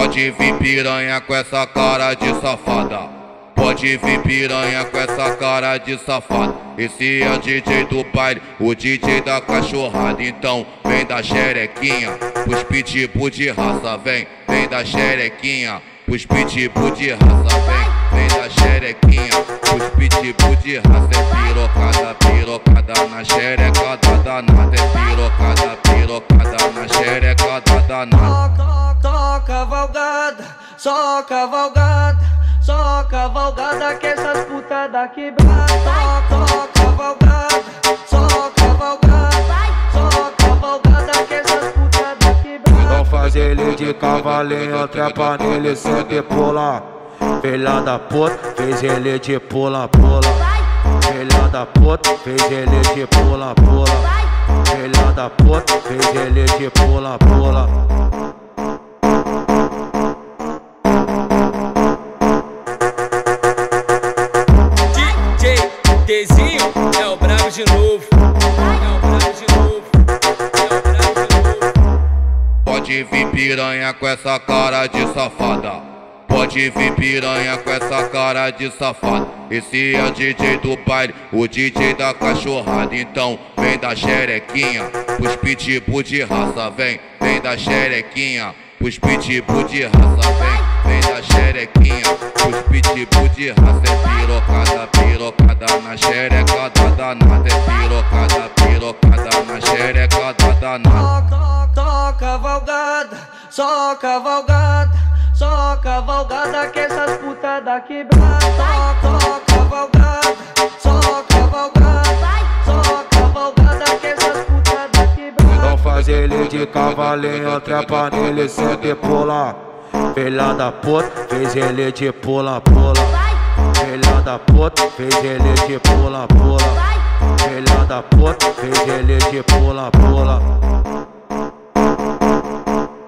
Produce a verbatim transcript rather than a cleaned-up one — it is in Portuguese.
Pode vir piranha com essa cara de safada. Pode vir piranha com essa cara de safada. Esse é o D J do baile, o D J da cachorrada. Então vem da xerequinha, pros pitbull de raça. Vem, vem da xerequinha, pros pitbull de raça. Vem, vem da xerequinha, pros pitbull de raça. É pirocada, pirocada na xerecada danada. É pirocada, pirocada na xerecada danada. Só cavalgada, só cavalgada, só cavalgada que essas putas da quebrada. Só, só cavalgada, só cavalgada, só cavalgada que essas putas da quebrada. Então faz ele de cavalinho, trepa nele, senta e pula. Filha da puta, fez ele de pula, pula. Filha da puta, fez ele de pula, pula. Filha da puta, fez ele de pula, pula. Dezinho é o brabo de novo, é o brabo de novo, é o brabo de novo. Pode vir piranha com essa cara de safada. Pode vir piranha com essa cara de safada. Esse é o D J do baile, o D J da cachorrada. Então vem da xerequinha, pros pitbull de raça. Vem, vem da xerequinha, pros pitbull de raça. Vem, vem da xerequinha, pros pitbull de raça. É pirocada, pirocada na xerecada danada. É pirocada, pirocada na xerecada danada. Só cavalgada, só cavalgada, só cavalgada que essas putas da quebrada. Só, só cavalgada, só cavalgada, só cavalgada que essas putas da quebrada. Então faz ele de cavalinho, trepa nele, senta e pula. Filha da puta, fez ele de pula, pula. Filha da puta, fez ele de pula, pula. Filha da puta, fez ele de pula, pula.